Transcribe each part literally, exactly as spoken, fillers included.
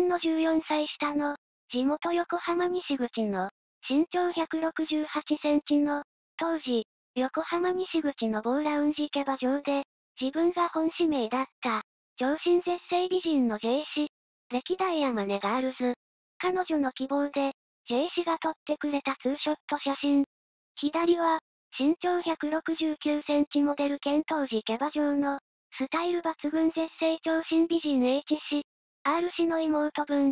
のじゅうよんさい下の、地元横浜西口の、身長ひゃくろくじゅうはちセンチの、当時、横浜西口の某ラウンジキャバ嬢で、自分が本指名だった、超新絶世美人の J 氏、歴代山根ガールズ。彼女の希望で、J 氏が撮ってくれたツーショット写真。左は、身長ひゃくろくじゅうきゅうセンチモデル兼当時キャバ嬢の、スタイル抜群絶世超新美人 H 氏、R 氏の妹分。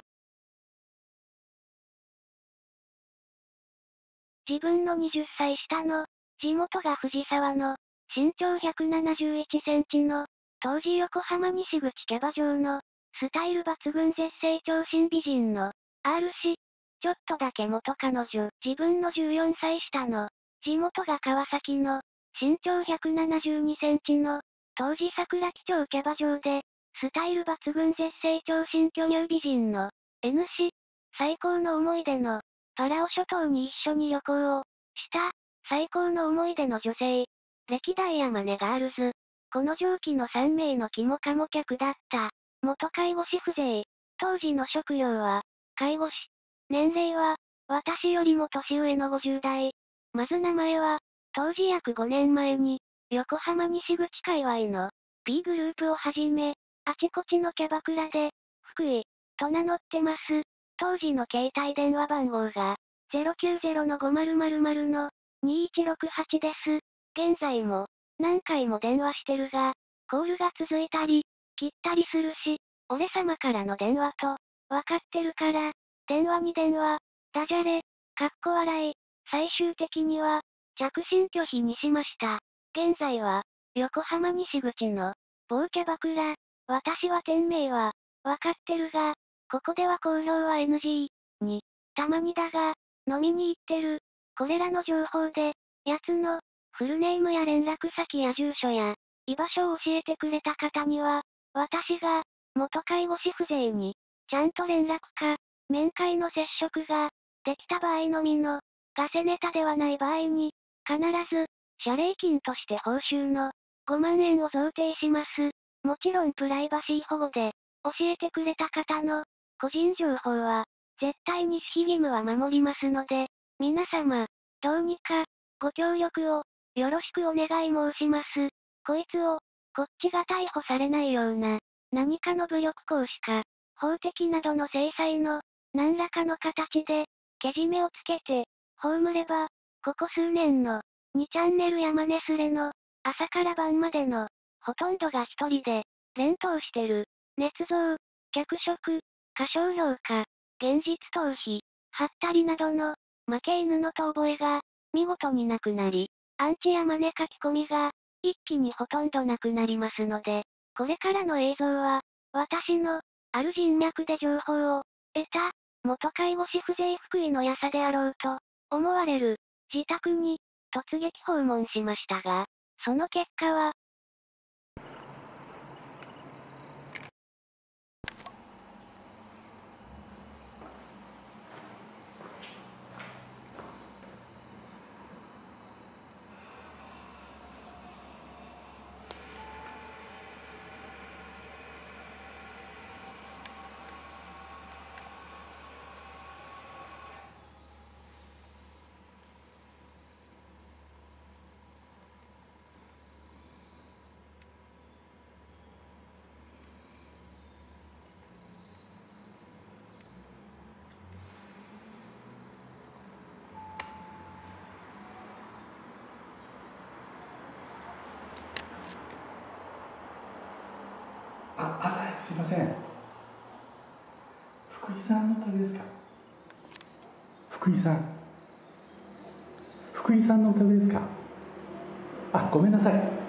自分のはたち下の、地元が藤沢の、身長ひゃくななじゅういちセンチの、当時横浜西口キャバ嬢の、スタイル抜群絶世超新美人の、R 氏。ちょっとだけ元彼女、自分のじゅうよんさい下の、地元が川崎の、身長ひゃくななじゅうにセンチの、当時桜木町キャバ嬢で、スタイル抜群絶世超新巨乳美人の、N 氏。最高の思い出の、パラオ諸島に一緒に旅行を、した、最高の思い出の女性。歴代山根ガールズ。この上記のさん名の肝かも客だった。元介護士婦勢。当時の職業は、介護士。年齢は、私よりも年上のごじゅう代。まず名前は、当時約ごねんまえに、横浜西口界隈の、B グループをはじめ、あちこちのキャバクラで、福井、と名乗ってます。当時の携帯電話番号が、ゼロきゅうゼロのごまるまるまるの、にいちろくはちです。現在も、何回も電話してるが、コールが続いたり、切ったりするし、俺様からの電話と、わかってるから、電話に電話、ダジャレ、かっこ笑い、最終的には、着信拒否にしました。現在は、横浜西口の、某キャバクラ、私は店名は、わかってるが、ここでは公表は エヌジー、に、たまにだが、飲みに行ってる、これらの情報で、奴の、フルネームや連絡先や住所や、居場所を教えてくれた方には、私が、元介護士婦勢に、ちゃんと連絡か、面会の接触が、できた場合のみの、ガセネタではない場合に、必ず、謝礼金として報酬の、ごまんえんを贈呈します。もちろんプライバシー保護で、教えてくれた方の、個人情報は、絶対に守秘義務は守りますので、皆様、どうにか、ご協力を、よろしくお願い申します。こいつを、こっちが逮捕されないような、何かの武力行使か、法的などの制裁の、何らかの形で、けじめをつけて、葬れば、ここ数年の、にチャンネル山根スレの、朝から晩までの、ほとんどが一人で、連投してる、捏造、脚色、過小評価、現実逃避、はったりなどの、負け犬の遠吠えが、見事になくなり、アンチ山根書き込みが、一気にほとんどなくなりますので、これからの映像は、私の、ある人脈で情報を、得た、元介護士婦勢福井のやさであろうと、思われる、自宅に、突撃訪問しましたが、その結果は、 あ、朝早くすいません。福井さんの旅ですか？福井さん。福井さんの旅ですか？あ、ごめんなさい。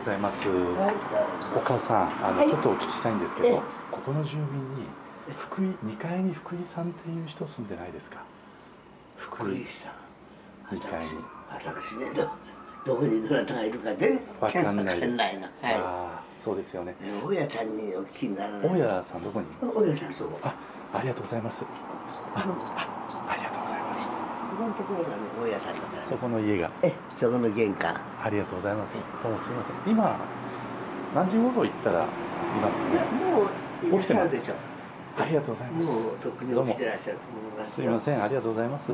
ございます。 はい、 お母さん、あの、 はいちょっとお聞きしたいんですけええど、ここの住民に福井、にかいに福井さんっていう人住んでないですか？福井福井さん。 にかいに。 私ね、ど、どこにどなたがいるか全わ然かんないです。 ないの。はああ、そうですよね。 い。大家さんにお聞きにならない。 大家さんどこに？ 大家さん、そう。 あ、ありがとうございます。あ、あ、ありがとうございます。 ここのところがね、大家さんだから、ね。 そこの家が。 え、そこの玄関。 ありがとうございます。どうもすみません。今何時頃行ったらいますいや、 か？ もういらっしゃるでしょ。 ありがとうございます。 もうとっくに起きてらっしゃると思いますよ。 すみません、ありがとうございます。 うん。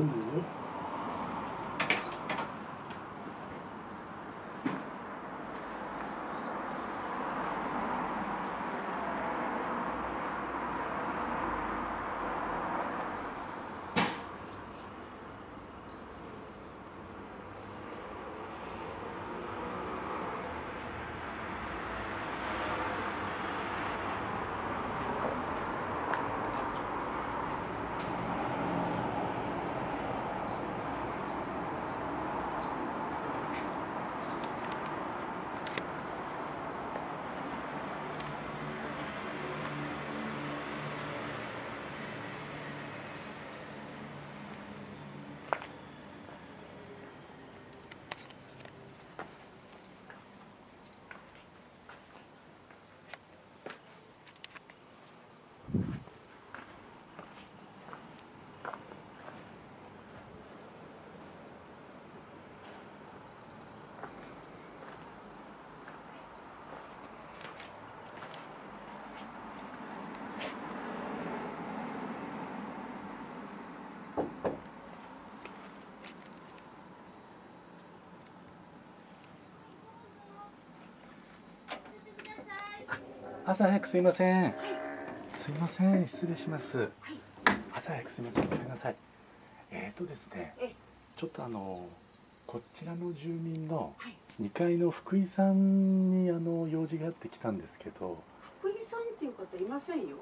朝早くすいません。すいません、失礼します。朝早くすいません、ごめんなさい。えーとですね、ちょっとあのこちらの住民のにかいの福井さんにあの用事があって来たんですけど。 福井さんっていう方いませんよ。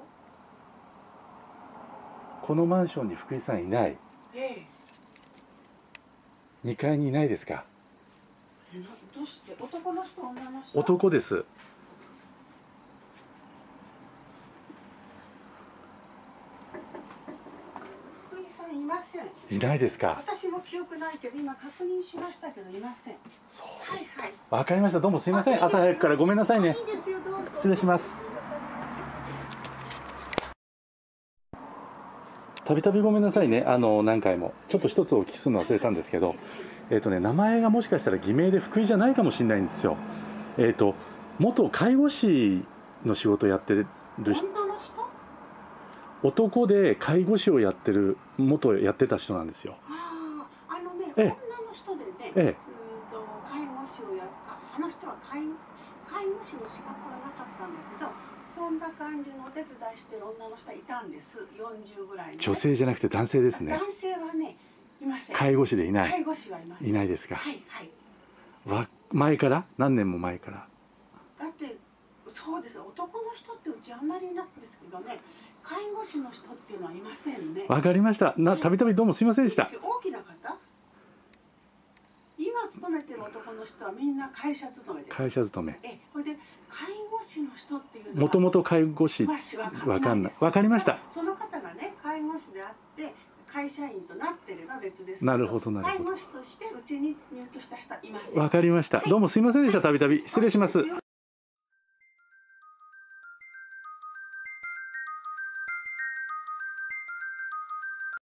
このマンションに福井さんいない。 えにかいにいないですか？ え。どうして男の人女の人？ 男です。 福井さんいません。 いないですか？ 私も記憶ないけど今確認しましたけどいません。 そうです。 はいはい。 わかりました。どうもすいません。朝早くからごめんなさいね。 いいですよ、どうぞ。 失礼します。たびたびごめんなさいね。あの何回もちょっと一つお聞きするの忘れたんですけど、えっとね名前がもしかしたら偽名で福井じゃないかもしれないんですよ。えっと元介護士の仕事をやってる人、 女の人？ 男で介護士をやってる元やってた人なんですよ。 ああ、あのね、 ええ女の人でね、 ええうーんと介護士をやっああの人は介介護士の資格はなかったんだけど、そんな感じのお手伝いしてる女の人いたんです。よんじゅうぐらいの、ね。 女性じゃなくて男性ですね。 男性はね、いません。 介護士でいない。 介護士はいません。 いないですか。 はいはい。 わ前から何年も前から。 だってそうです。男の人ってうちあんまりいないんですけどね、介護士の人っていうのはいませんね。 わかりました。なたびたびどうもすいませんでした。 大きな方？今勤めてる男の人はみんな会社勤めです。 会社勤め。 え、これで介護士の人っていうのはもともと介護士わかんない。わかりました。 その方がね、介護士であって会社員となってれば別ですけど。 なるほどなるほど。 介護士としてうちに入居した人はいません。 わかりました。どうもすいませんでした。たびたび失礼します。